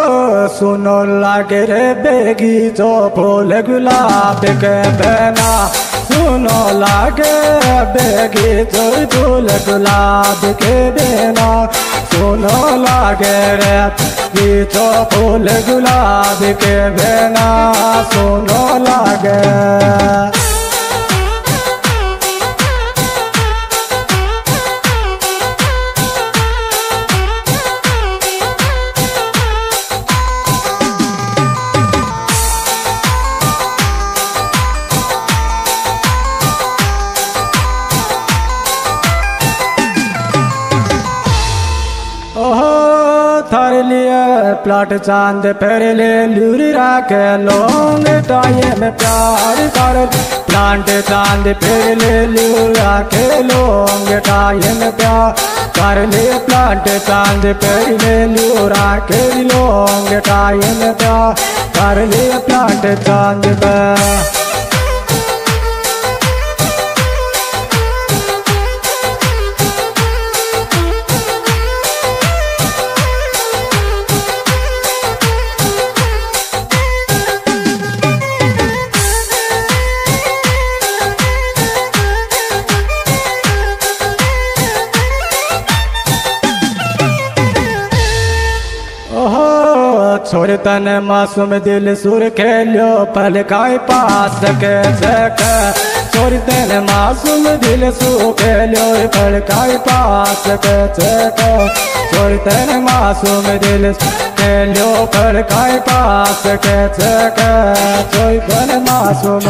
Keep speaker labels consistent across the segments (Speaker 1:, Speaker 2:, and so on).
Speaker 1: सुनो लागे रे बेगी जो फूल गुलाब के बना सुनो लागे बेगी जो फूल गुलाब के बना सुनो लागे रे बेगी जो फूल गुलाब के बना सुनो लागे थर लिए प्लाट चांद पर ले लूर राके लोंग टाइम प्यार कर प्लांट चांद पर ले लूर राके लोंग टाइम प्यार कर ले प्लांट चांद पर ले लूर राके लोंग टाइम प्यार कर ले प्लांट चांद पर छोर तन मासूम दिल सुर खेलो पलकाई पास के छोर तन मासूम दिल सुर खेलो पलकाई पास के छोर तन मासूम दिल खेलो पलकाई पास के छोर तन मासूम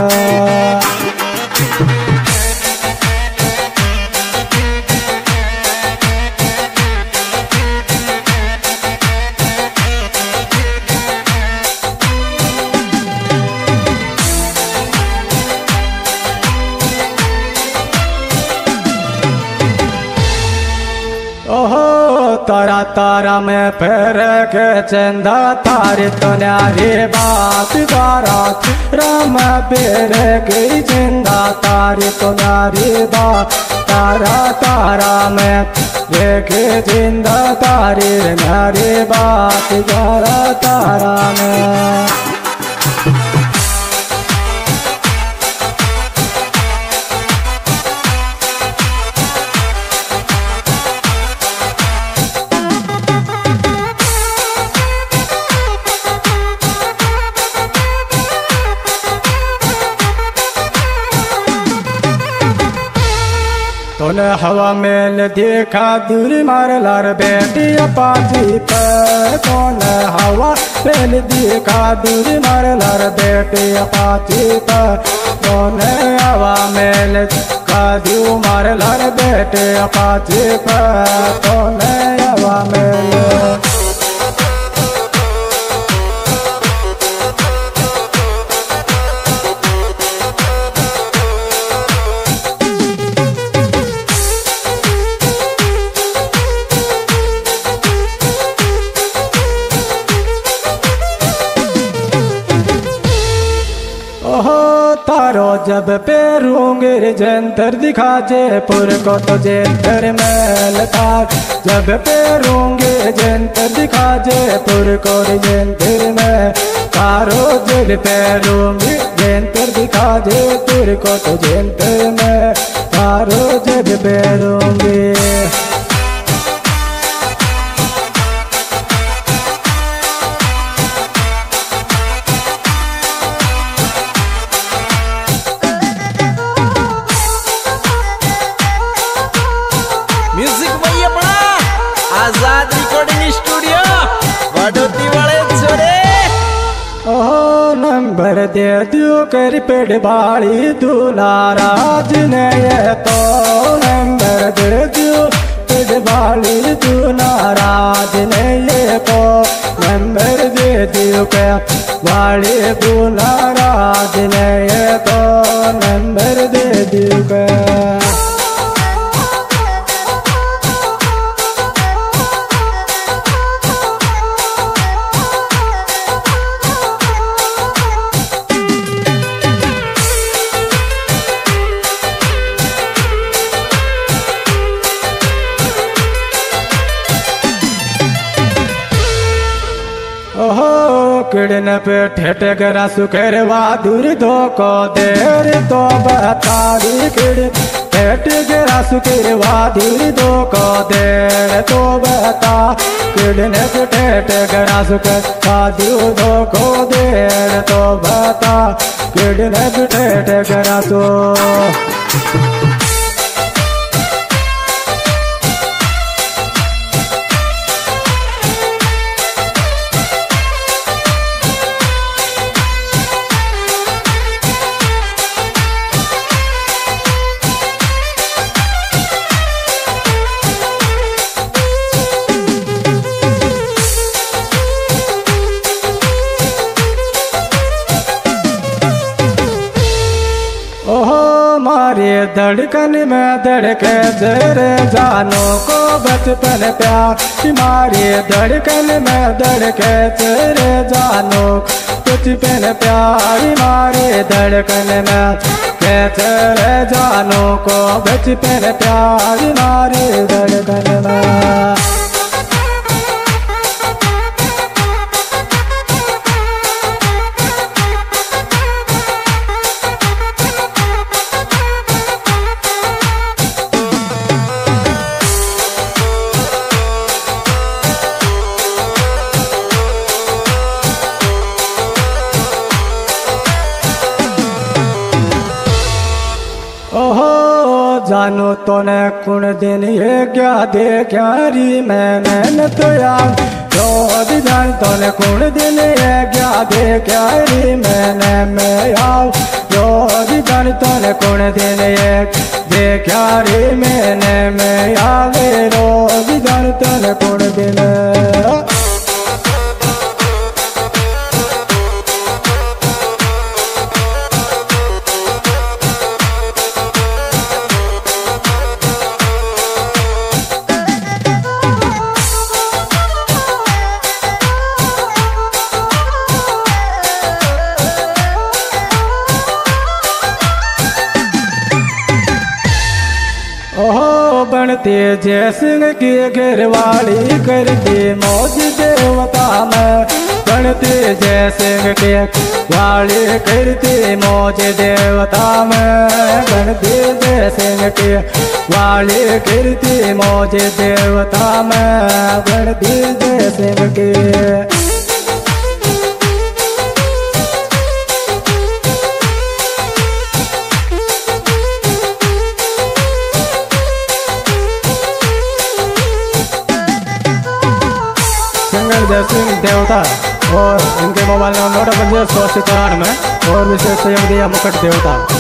Speaker 1: तारा तारा में फेर के चंदा तारे तो न्यारी बात तारा राम फेर के चंदा तारे तो न्यारी बात तारा तारा में देखे जिंदा तारे न्यारी बात तारा तारा में तूने हवा में देखा दूर मार लार बेटी अपाची पर तूने हवा में देखा दूर मार लार बेटी अपाची पर तूने हवा में देखा दूर मार लार बेटी अपाची पर तूने हवा में तारो जब पैरूंगे जंतर दिखा जयपुर को तो जंतर मैल तार जब पैरूंगे जंतर दिखा जयपुर को जंतर में तारो जब पैरूंगे जंतर दिखा जयपुर को तो जंतर में तारो जब पैरूंगे
Speaker 2: आजाद रिकॉर्डिंग स्टूडियो वडोती वाले छोरे
Speaker 1: नंबर दे दियो कर पेड़ बाड़ी तू नाराज नहीं तो नंबर दे दियो पेड़ बाड़ी तू नाराज नहीं तो नंबर दे दियो कर बाड़ी तू नाराज नहीं तो नंबर दे दियो कर ओहो किड़न पे ठेठे गरा सुखेरवा दूर दो को देर तो बतारी किड़ ठेठे गरा सुखेरवा दूर दो को देर तो बता किड़न पे ठेठे गरा सुखेरवा दूर दो को देर तो बता किड़न पे ठेठे गरा सो मारे धड़कन में धड़के तेरे जानो को बचपन प्यार मारे धड़कन में धड़के तेरे जानो बचपन प्यार मारे धड़कन में तेरे जानो को बचपन प्यार मारे धड़कन में जानो तो न कुण दिन ये क्या दे क्यारी मैं तो यार रोज जान तो न कुण दिन ये क्या दे क्यारी मैं आओ रोज जान तो न कुण दिन ये दे क्यारी मैं आवे रोज जान तो न कुण दिन बनते जय सिंह की घरवाली करती मौज देवता में बनते जय सिंह के वाली करती मौज देवता में बनते जय सिंह के वाली करती मौज देवता में बनते जय सिंह के जय सिंह देवता और इनके मोबाइल नंबर 9 1 5 100 94 और विशेष सहयोग दिया मुकुट देवता।